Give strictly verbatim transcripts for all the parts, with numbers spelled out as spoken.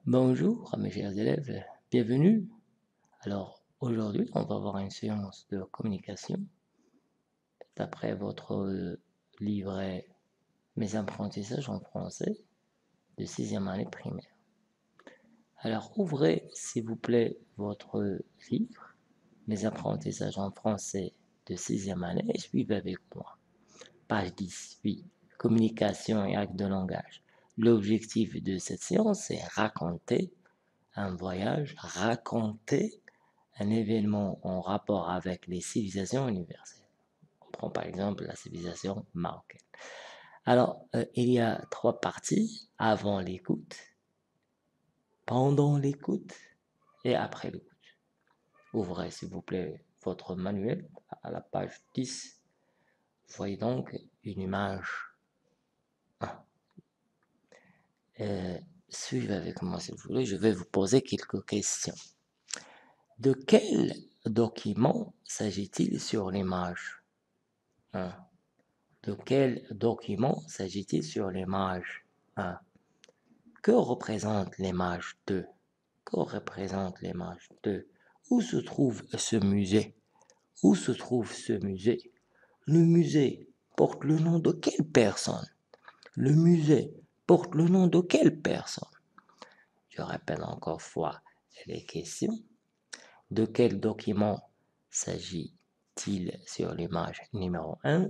Bonjour mes chers élèves, bienvenue. Alors aujourd'hui on va avoir une séance de communication d'après votre livret Mes apprentissages en français de sixième année primaire. Alors ouvrez s'il vous plaît votre livre Mes apprentissages en français de sixième année et suivez avec moi. Page dix, oui, communication et acte de langage. L'objectif de cette séance est raconter un voyage, raconter un événement en rapport avec les civilisations universelles. On prend par exemple la civilisation marocaine. Alors, euh, il y a trois parties, avant l'écoute, pendant l'écoute et après l'écoute. Ouvrez s'il vous plaît votre manuel à la page dix. Vous voyez donc une image un. Euh, suivez avec moi s'il vous plaît, je vais vous poser quelques questions. De quel document s'agit-il sur l'image un? De quel document s'agit-il sur l'image un? Que représente l'image deux? Que représente l'image deux? Où se trouve ce musée? Où se trouve ce musée? Le musée porte le nom de quelle personne? Le musée porte le nom de quelle personne? Je répète encore fois les questions. De quel document s'agit-il sur l'image numéro un?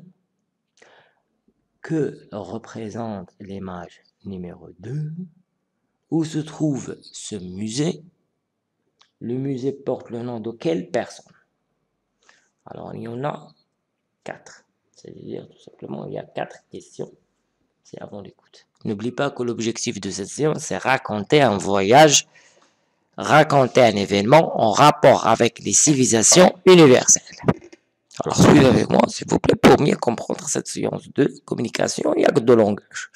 Que représente l'image numéro deux? Où se trouve ce musée? Le musée porte le nom de quelle personne? Alors, il y en a quatre. C'est-à-dire, tout simplement, il y a quatre questions. C'est avant l'écoute. N'oublie pas que l'objectif de cette séance, c'est raconter un voyage, raconter un événement en rapport avec les civilisations universelles. Alors, suivez avec moi, s'il vous plaît, pour mieux comprendre cette séance de communication et acte de langage.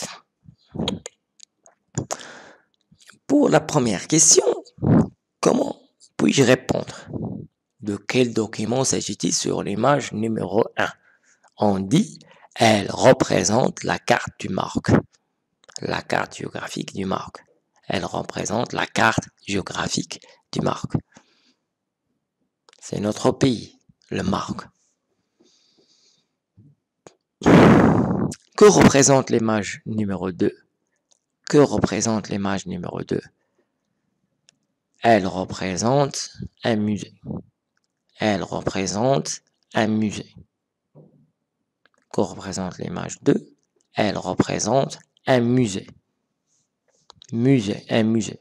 Pour la première question, comment puis-je répondre? De quel document s'agit-il sur l'image numéro un? On dit, elle représente la carte du Maroc. La carte géographique du Maroc. Elle représente la carte géographique du Maroc. C'est notre pays, le Maroc. Que représente l'image numéro deux? Que représente l'image numéro deux? Elle représente un musée. Elle représente un musée. Que représente l'image deux? Elle représente un musée. Musée, un musée.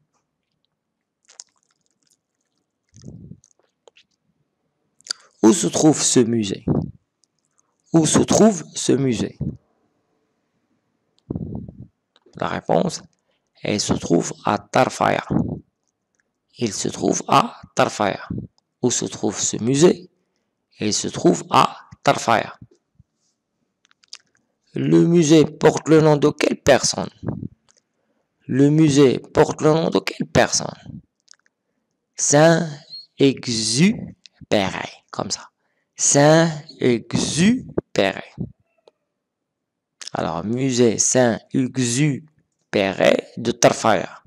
Où se trouve ce musée? Où se trouve ce musée? La réponse, elle se trouve à Tarfaya. Il se trouve à Tarfaya. Où se trouve ce musée? Il se trouve à Tarfaya. Le musée porte le nom de quelle personne? Le musée porte le nom de quelle personne? Saint-Exupéry, comme ça. Saint-Exupéry. Alors, musée Saint-Exupéry de Tarfaya.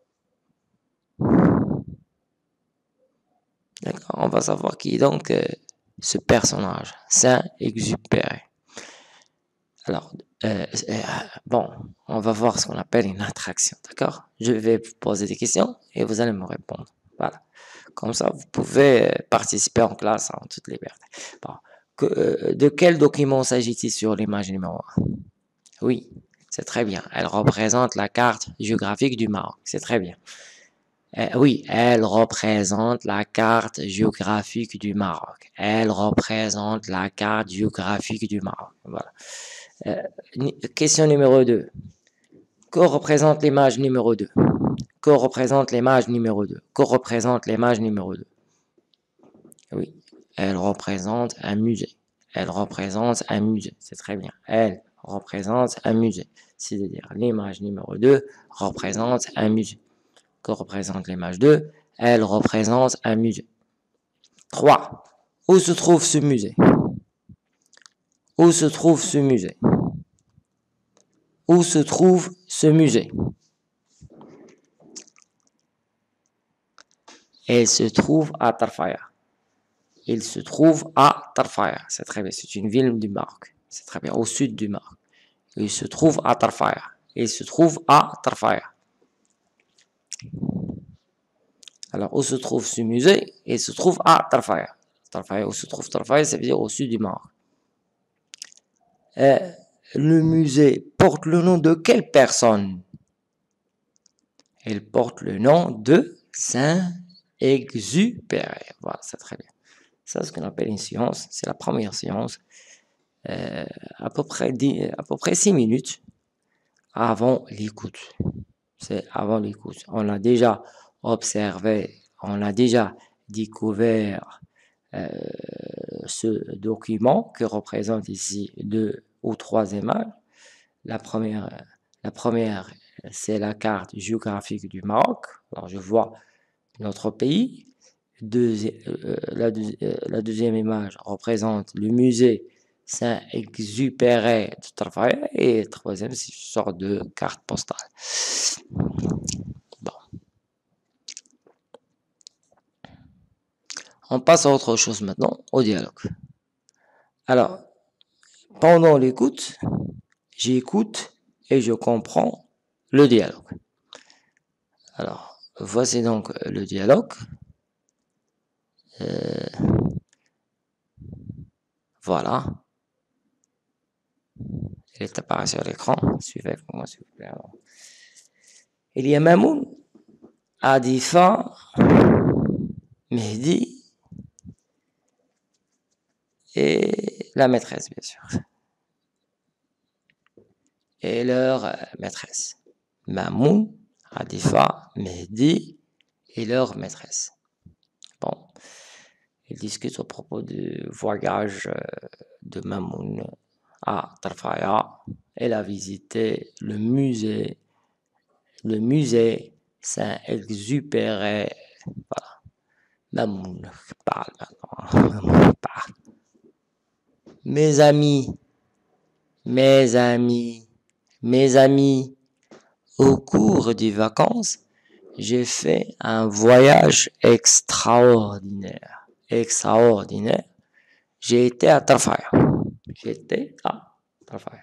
D'accord, on va savoir qui est donc euh, ce personnage, Saint-Exupéry. Alors, euh, euh, bon, on va voir ce qu'on appelle une attraction, d'accord? Je vais vous poser des questions et vous allez me répondre. Voilà. Comme ça, vous pouvez participer en classe en toute liberté. Bon. Que, euh, de quel document s'agit-il sur l'image numéro un? Oui, c'est très bien. Elle représente la carte géographique du Maroc. C'est très bien. Euh, oui, elle représente la carte géographique du Maroc. Elle représente la carte géographique du Maroc. Voilà. Euh, question numéro deux. Que représente l'image numéro deux? Que représente l'image numéro deux? Que représente l'image numéro deux? Oui, elle représente un musée. Elle représente un musée. C'est très bien. Elle représente un musée. C'est-à-dire l'image numéro deux représente un musée. Que représente l'image deux? Elle représente un musée. trois. Où se trouve ce musée? Où se trouve ce musée? Où se trouve ce musée? elle se trouve à Tarfaya. Il se trouve à Tarfaya. C'est très bien. C'est une ville du Maroc. C'est très bien. Au sud du Maroc. Il se trouve à Tarfaya. Il se trouve à Tarfaya. Alors, où se trouve ce musée? Il se trouve à Tarfaya. Tarfaya, où se trouve Tarfaya? Ça veut dire au sud du Maroc. Euh, le musée porte le nom de quelle personne? Il porte le nom de Saint-Exupéry. Voilà, c'est très bien. Ça, c'est ce qu'on appelle une séance. C'est la première séance. Euh, à peu près dix, à peu près six minutes avant l'écoute. C'est avant l'écoute. On a déjà observé, on a déjà découvert euh, ce document que représente ici deux ou trois images. La première, la première, c'est la carte géographique du Maroc. Alors, je vois notre pays. Deuxi euh, la, deux, euh, la deuxième image représente le musée Saint-Exupéry de Tarfaya. Et la troisième, c'est une sorte de carte postale. Bon. On passe à autre chose maintenant, au dialogue. Alors, pendant l'écoute, j'écoute et je comprends le dialogue. Alors, voici donc le dialogue. Euh, voilà. Il est apparu sur l'écran. Suivez avec moi, s'il vous plaît. Alors. Il y a Mamoun, Adifa, Mehdi et la maîtresse, bien sûr. Et leur euh, maîtresse. Mamoun, Adifa, Mehdi et leur maîtresse. Bon. Ils discutent au propos du voyage euh, de Mamoun à Tarfaya. Elle a visité le musée, le musée Saint-Exupéry. Voilà. Mamoun parle maintenant. Mamoun parle. Mes amis, mes amis, mes amis, au cours des vacances, j'ai fait un voyage extraordinaire. Extraordinaire. J'ai été à Tarfaya. J'étais à Tarfaya.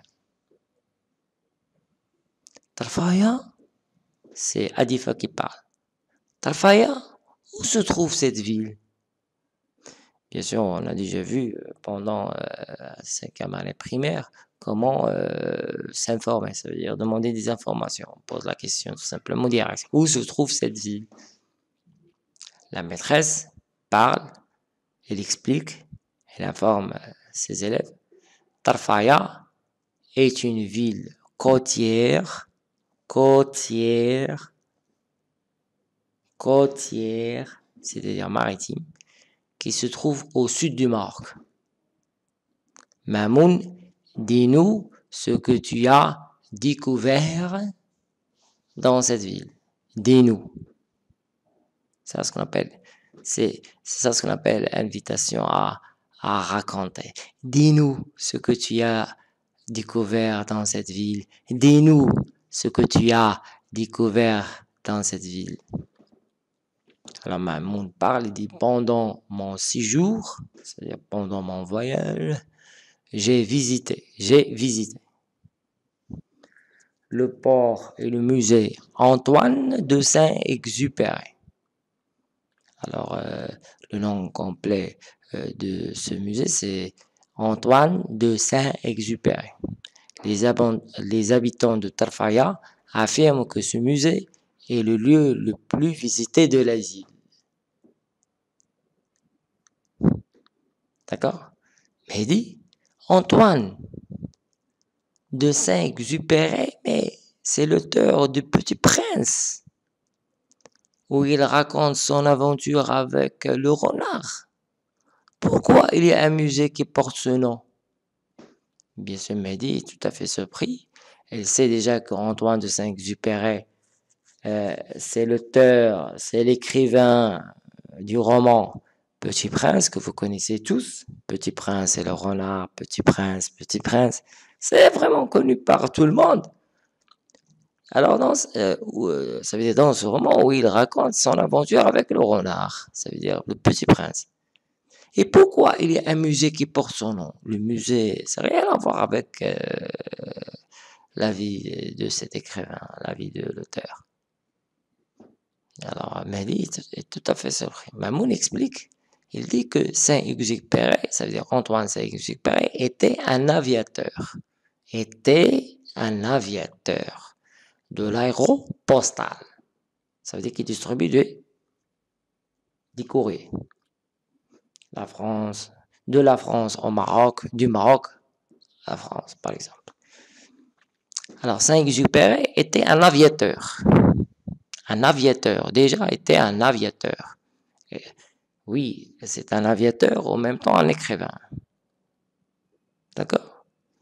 Tarfaya, c'est Adifa qui parle. Tarfaya, où se trouve cette ville? Bien sûr, on a déjà vu pendant euh, cinquième année primaire comment euh, s'informer, ça veut dire demander des informations. On pose la question tout simplement direct. Où se trouve cette ville? La maîtresse parle, elle explique, elle informe ses élèves. Tarfaya est une ville côtière, côtière, côtière, c'est-à-dire maritime, qui se trouve au sud du Maroc. Mamoun, dis-nous ce que tu as découvert dans cette ville. Dis-nous. C'est ce qu'on appelle, c'est ça ce qu'on appelle invitation à, à raconter. Dis-nous ce que tu as découvert dans cette ville. Dis-nous ce que tu as découvert dans cette ville. Alors Mamoun parle, il dit pendant mon séjour, c'est-à-dire pendant mon voyage, j'ai visité, j'ai visité le port et le musée Antoine de Saint-Exupéry. Alors, euh, le nom complet euh, de ce musée, c'est Antoine de Saint-Exupéry. Les, les habitants de Tarfaya affirment que ce musée est le lieu le plus visité de l'Asie. D'accord? Mais il dit, Antoine de Saint-Exupéry, mais c'est l'auteur du Petit Prince, où il raconte son aventure avec le renard. Pourquoi il y a un musée qui porte ce nom? Bien sûr, Mehdi est tout à fait surpris. Elle sait déjà qu'Antoine de Saint-Exupéry, euh, c'est l'auteur, c'est l'écrivain du roman Petit Prince, que vous connaissez tous. Petit Prince et le renard, Petit Prince, Petit Prince. C'est vraiment connu par tout le monde. Alors, dans, ce- euh, où, euh, ça veut dire dans ce roman où il raconte son aventure avec le renard, ça veut dire le petit prince. Et pourquoi il y a un musée qui porte son nom? Le musée, ça n'a rien à voir avec euh, la vie de cet écrivain, la vie de l'auteur. Alors, Mehdi est tout à fait surpris. Mamoun explique, il dit que Saint-Exupéry, ça veut dire Antoine Saint-Exupéry, était un aviateur. Était un aviateur de l'aéropostale. Ça veut dire qu'il distribue des, des courriers. La France, de la France au Maroc, du Maroc à la France, par exemple. Alors, Saint-Exupéry était un aviateur. Un aviateur, déjà était un aviateur. Et oui, c'est un aviateur, en même temps un écrivain. D'accord?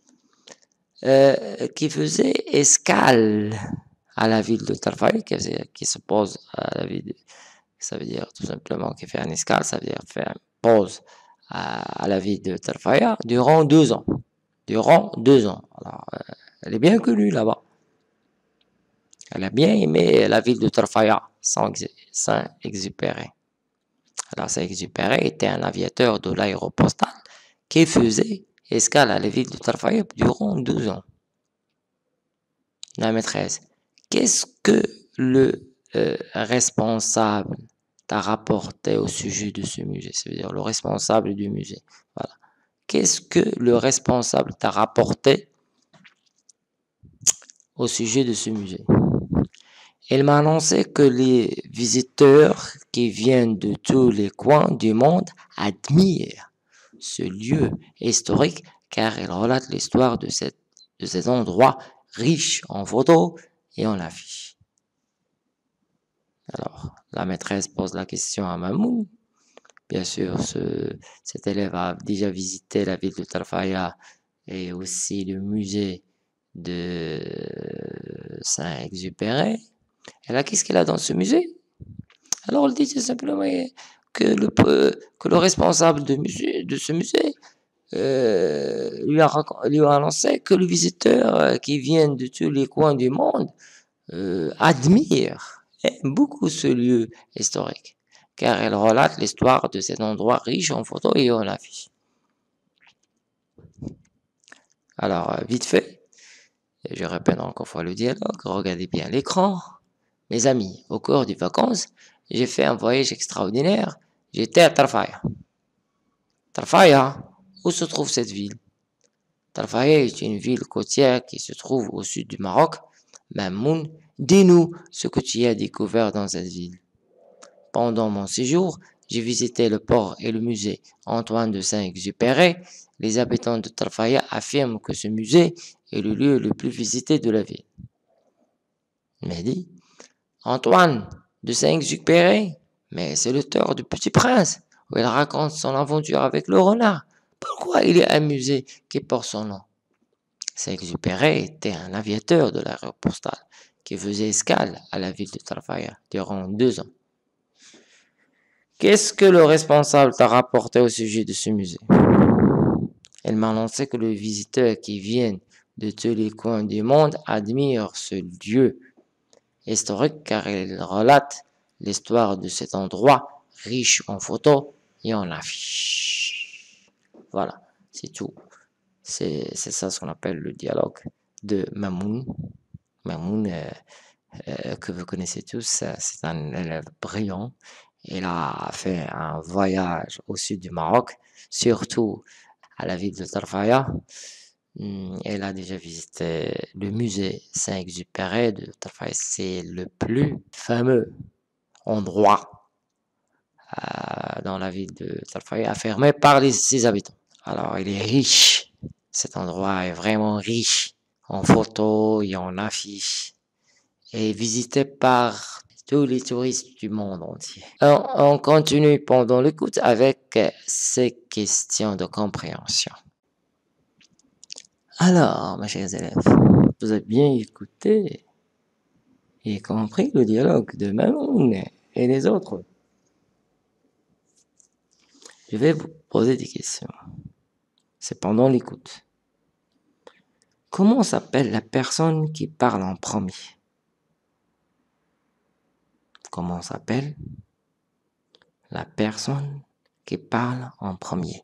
Euh, qui faisait escale à la ville de Tarfaya, qui, qui se pose à la ville de, ça veut dire tout simplement qu'il fait un escale, ça veut dire faire une pause à, à la ville de Tarfaya durant deux ans. Durant deux ans. Alors, euh, elle est bien connue là-bas. Elle a bien aimé la ville de Tarfaya, Saint-Exupéry. Alors, Saint-Exupéry était un aviateur de l'aéropostale qui faisait escale à la ville de Tarfaya durant douze ans. La maîtresse, qu'est-ce que le euh, responsable t'a rapporté au sujet de ce musée? Ça veut dire le responsable du musée. Voilà. Qu'est-ce que le responsable t'a rapporté au sujet de ce musée? Elle m'a annoncé que les visiteurs qui viennent de tous les coins du monde admirent ce lieu historique car il relate l'histoire de, cette, de cet endroit riche en photos et en affiches. Alors, la maîtresse pose la question à Mamoun. Bien sûr, ce, cet élève a déjà visité la ville de Tarfaya et aussi le musée de Saint-Exupéry. Et là, qu'est-ce qu'elle a dans ce musée? Alors, elle dit tout simplement que le, que le responsable de, musée, de ce musée euh, lui, a, lui a annoncé que les visiteurs qui viennent de tous les coins du monde euh, admirent beaucoup ce lieu historique, car elle relate l'histoire de cet endroit riche en photos et en affiches. Alors, vite fait, je répète encore une fois le dialogue, regardez bien l'écran. Mes amis, au cours des vacances, j'ai fait un voyage extraordinaire. J'étais à Tarfaya. Tarfaya, où se trouve cette ville? Tarfaya est une ville côtière qui se trouve au sud du Maroc. Mamoun, dis-nous ce que tu as découvert dans cette ville. Pendant mon séjour, j'ai visité le port et le musée Antoine de Saint-Exupéry. Les habitants de Tarfaya affirment que ce musée est le lieu le plus visité de la ville. Mehdi, Antoine de Saint-Exupéry, mais c'est l'auteur du Petit Prince, où il raconte son aventure avec le renard. Pourquoi il y a un musée qui porte son nom? Saint-Exupéry était un aviateur de l'aéropostale qui faisait escale à la ville de Tarfaya durant deux ans. Qu'est-ce que le responsable t'a rapporté au sujet de ce musée? Elle m'a annoncé que les visiteurs qui viennent de tous les coins du monde admirent ce lieu historique car il relate l'histoire de cet endroit riche en photos et en affiches. Voilà, c'est tout. C'est ça ce qu'on appelle le dialogue de Mamoun. Mamoun, euh, euh, que vous connaissez tous, c'est un élève brillant. Il a fait un voyage au sud du Maroc, surtout à la ville de Tarfaya. Elle a déjà visité le musée Saint-Exupéry de Tarfaya. C'est le plus fameux endroit euh, dans la ville de Tarfaya, affirmé par les, ses habitants. Alors, il est riche. Cet endroit est vraiment riche en photos et en affiches et visité par tous les touristes du monde entier. On, on continue pendant l'écoute avec ces questions de compréhension. Alors, mes chers élèves, vous avez bien écouté et compris le dialogue de Mamoun et les autres. Je vais vous poser des questions. C'est pendant l'écoute. Comment s'appelle la personne qui parle en premier? Comment s'appelle la personne qui parle en premier?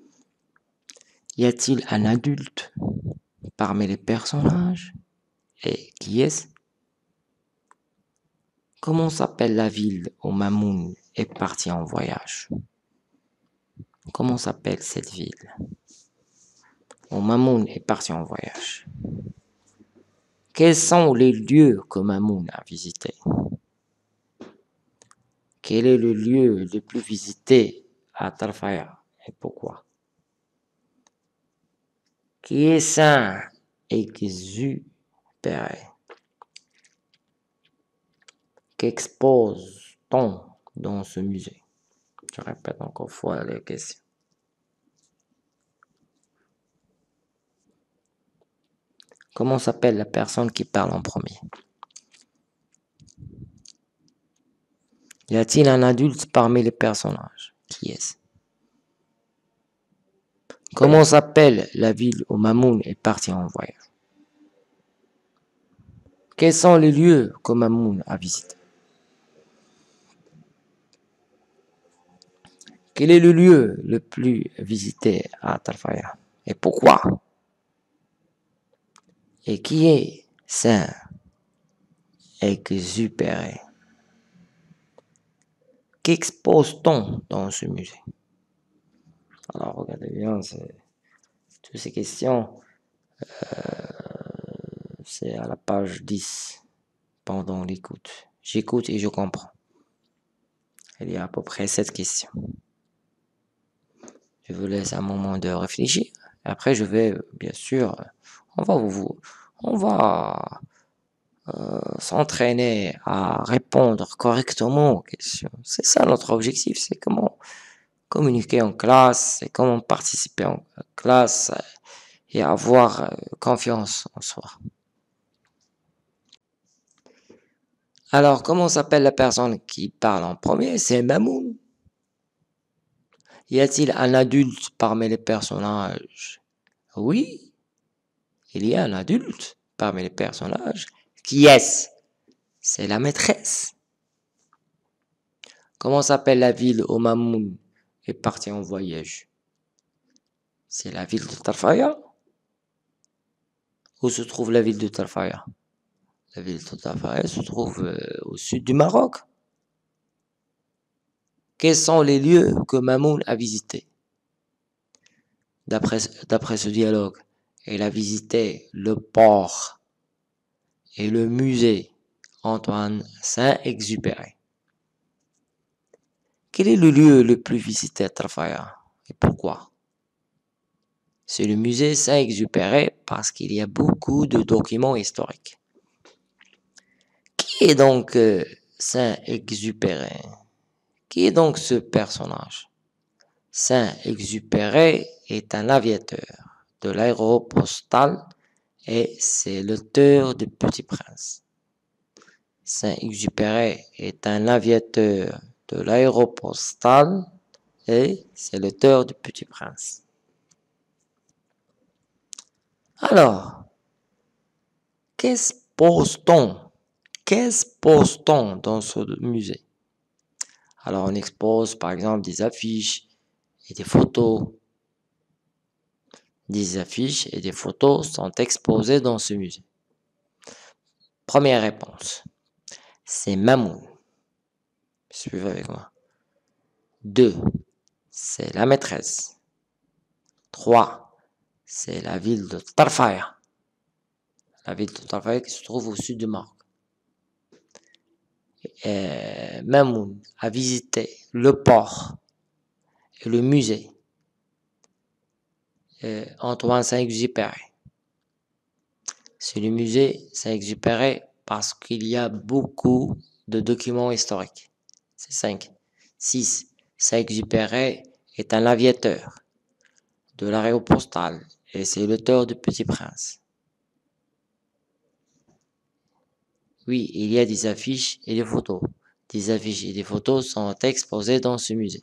Y a-t-il un adulte parmi les personnages? Et qui est-ce? Comment s'appelle la ville où Mamoun est parti en voyage? Comment s'appelle cette ville où Mamoun est parti en voyage? Quels sont les lieux que Mamoun a visités? Quel est le lieu le plus visité à Tarfaya et pourquoi? Qui est Saint-Exupéry? Qu'expose-t-on dans ce musée? Je répète encore une fois les questions. Comment s'appelle la personne qui parle en premier? Y a-t-il un adulte parmi les personnages? Qui est-ce? Comment s'appelle la ville où Mamoun est parti en voyage? Quels sont les lieux que Mamoun a visités? Quel est le lieu le plus visité à Tarfaya? Et pourquoi? Et qui est Saint-Exupéry? Qu'expose-t-on dans ce musée? Alors, regardez bien, c'est, toutes ces questions, euh, c'est à la page dix, pendant l'écoute. J'écoute et je comprends. Il y a à peu près sept questions. Je vous laisse un moment de réfléchir. Après, je vais, bien sûr, on va vous, on va euh, s'entraîner à répondre correctement aux questions. C'est ça notre objectif, c'est comment communiquer en classe, c'est comment participer en classe et avoir confiance en soi. Alors, comment s'appelle la personne qui parle en premier? C'est Mamoun. Y a-t-il un adulte parmi les personnages? Oui, il y a un adulte parmi les personnages. Qui est-ce? C'est la maîtresse. Comment s'appelle la ville où Mamoun est parti en voyage? C'est la ville de Tarfaya. Où se trouve la ville de Tarfaya? La ville de Tarfaya se trouve euh, au sud du Maroc. Quels sont les lieux que Mamoun a visités? D'après d'après ce dialogue, elle a visité le port et le musée Antoine Saint-Exupéry. Quel est le lieu le plus visité à Tarfaya et pourquoi? C'est le musée Saint-Exupéry parce qu'il y a beaucoup de documents historiques. Qui est donc euh, Saint-Exupéry? Qui est donc ce personnage? Saint-Exupéry est un aviateur de l'aéropostale et c'est l'auteur du Petit Prince. Saint-Exupéry est un aviateur de l'aéropostale et c'est l'auteur du Petit Prince. Alors, qu'expose-t-on? Qu'expose-t-on dans ce musée? Alors, on expose par exemple des affiches et des photos. Des affiches et des photos sont exposées dans ce musée. Première réponse, c'est Mamoun. Suivez avec moi. deux, c'est la maîtresse. trois, c'est la ville de Tarfaya. La ville de Tarfaya qui se trouve au sud du Maroc. Et Mamoun a visité le port et le musée et Antoine Saint-Exupéry. C'est le musée Saint-Exupéry parce qu'il y a beaucoup de documents historiques. C'est cinq. six. Saint-Exupéry est un aviateur de l'aéropostale et c'est l'auteur du Petit Prince. Oui, il y a des affiches et des photos. Des affiches et des photos sont exposées dans ce musée.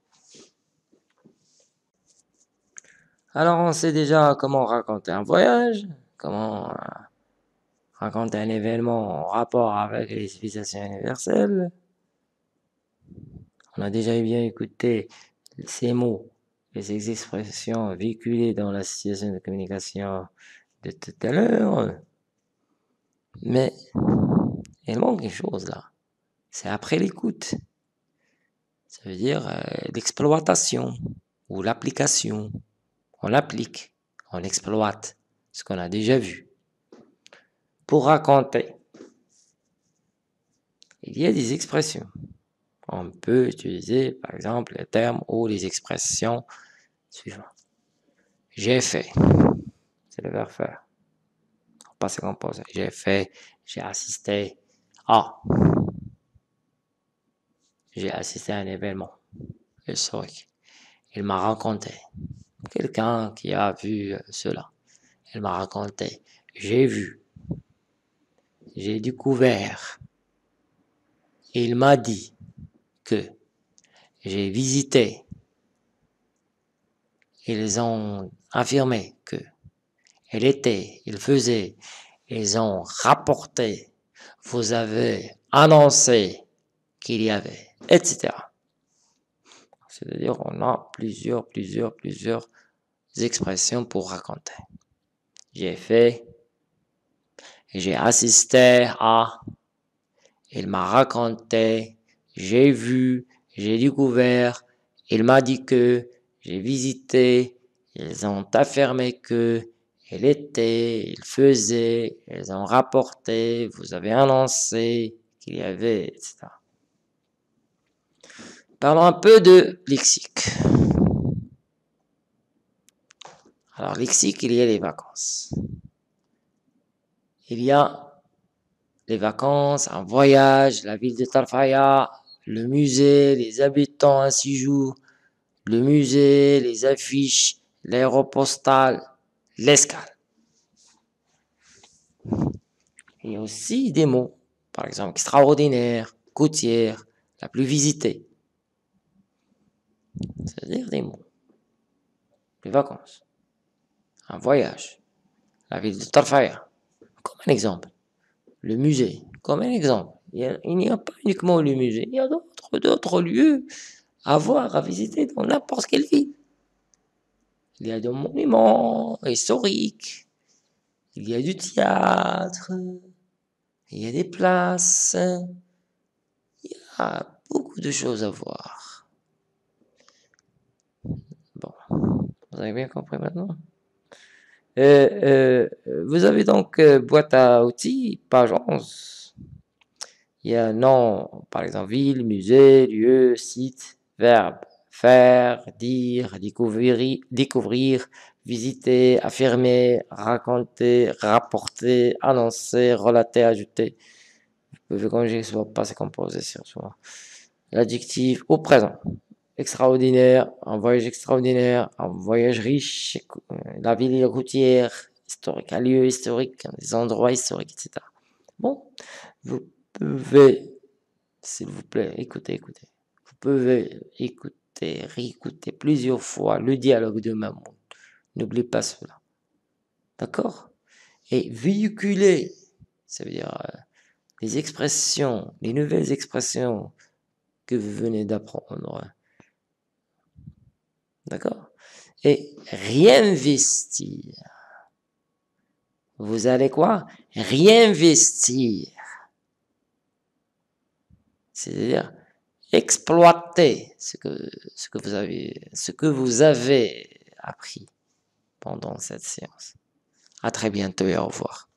Alors, on sait déjà comment raconter un voyage, comment raconter un événement en rapport avec les civilisations universelles. On a déjà bien écouté ces mots et ces expressions véhiculées dans la situation de communication de tout à l'heure. Mais il manque quelque chose là. C'est après l'écoute. Ça veut dire euh, l'exploitation ou l'application. On l'applique, on exploite ce qu'on a déjà vu. Pour raconter, il y a des expressions. On peut utiliser, par exemple, les termes ou les expressions suivantes. J'ai fait, c'est le verbe faire. Passé composé. J'ai fait, j'ai assisté à. J'ai assisté à un événement historique. Il m'a raconté. Quelqu'un qui a vu cela. Il m'a raconté. J'ai vu. J'ai découvert. Il m'a dit que j'ai visité. Ils ont affirmé que elle était, ils faisaient, ils ont rapporté, vous avez annoncé qu'il y avait, et cetera. C'est-à-dire, on a plusieurs, plusieurs, plusieurs expressions pour raconter. J'ai fait, j'ai assisté à, il m'a raconté, j'ai vu, j'ai découvert, il m'a dit que, j'ai visité, ils ont affirmé que, il était, il faisait, ils ont rapporté, vous avez annoncé qu'il y avait, et cetera. Parlons un peu de lexique. Alors, lexique, il y a les vacances. Il y a les vacances, un voyage, la ville de Tarfaya, le musée, les habitants, un séjour, le musée, les affiches, l'aéropostale, l'escale. Il y a aussi des mots, par exemple extraordinaire, côtière, la plus visitée. C'est-à-dire des mots. Les vacances, un voyage, la ville de Tarfaya, comme un exemple. Le musée, comme un exemple. Il n'y a, a pas uniquement le musée, il y a d'autres, d'autres lieux à voir, à visiter dans n'importe quelle ville. Il y a des monuments historiques, il y a du théâtre, il y a des places, il y a beaucoup de choses à voir. Bon, vous avez bien compris maintenant? Euh, euh, vous avez donc euh, boîte à outils, page onze. Il y a nom, par exemple, ville, musée, lieu, site, verbe, faire, dire, découvrir, découvrir, visiter, affirmer, raconter, rapporter, annoncer, relater, ajouter. Vous pouvez conjuguer soit passé composé sur soi. L'adjectif au présent. Extraordinaire, un voyage extraordinaire, un voyage riche, la ville routière, historique, un lieu historique, des endroits historiques, et cetera. Bon, vous pouvez, s'il vous plaît, écoutez, écoutez. Vous pouvez écouter, réécouter plusieurs fois le dialogue de Mahmoud. N'oubliez pas cela. D'accord? Et véhiculer, ça veut dire euh, les expressions, les nouvelles expressions que vous venez d'apprendre. D'accord? Et réinvestir. Vous allez quoi? Réinvestir. C'est-à-dire exploiter ce que, ce que vous avez, ce que vous avez appris pendant cette séance. À très bientôt et au revoir.